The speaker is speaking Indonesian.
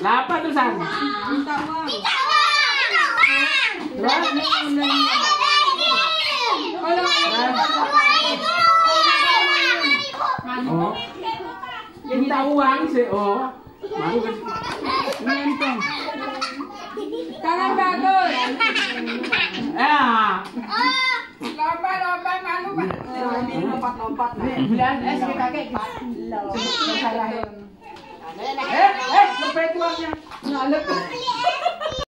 Apa tulisan? Minta uang. Minta uang. Oh. Minta uang sih. Oh. Mau kan? Ngentong. Tangan bagus. Lomba malu Pak. Ini lompat-lompat. Bilang es ke kakek. Lompat uangnya.